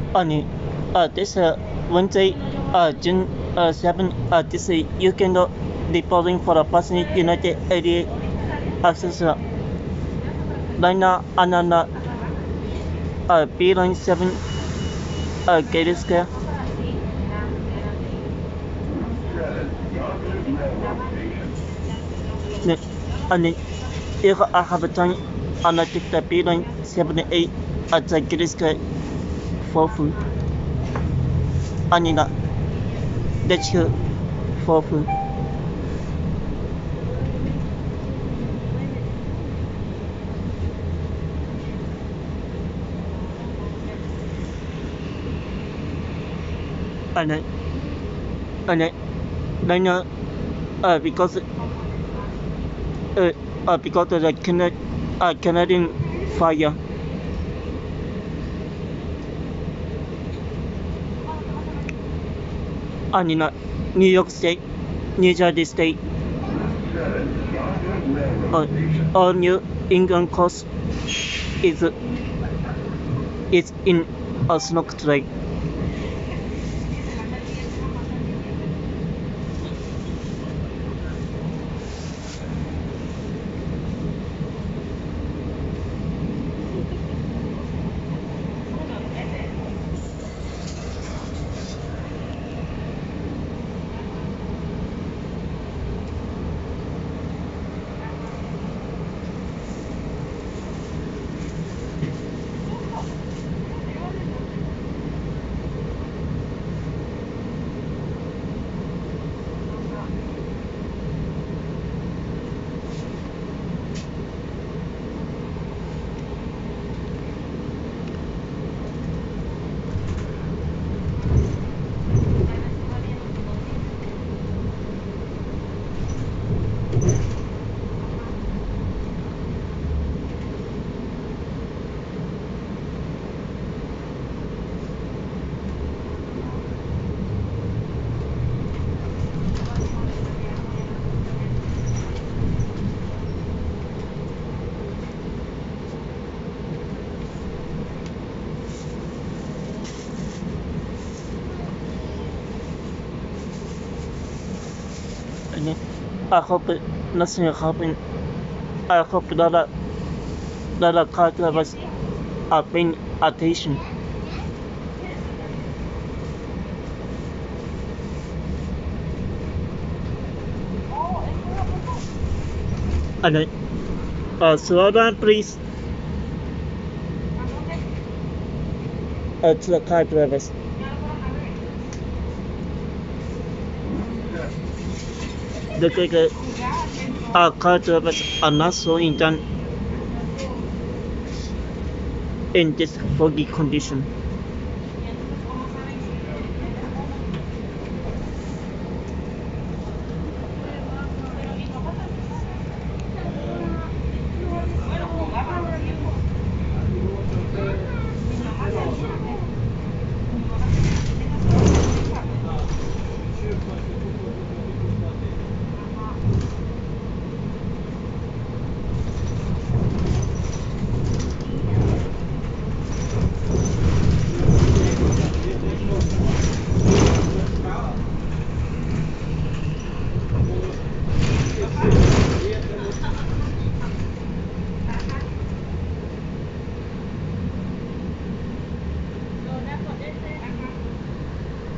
On this Wednesday, June 7, this weekend, reporting for the Passenger United Area Access Liner Anana B line 7 Gate Square. And if I have a time, I'll take the B line 78 at the Gate Square for food. 아니다. That's her for food. And then because of the Canadian fire. And in New York State, New Jersey State, all New England coast is in a snow today. I hope nothing happened. I hope that the car drivers are paying attention. And slow down, please. To the car drivers. The car drivers are not slowing down in this foggy condition.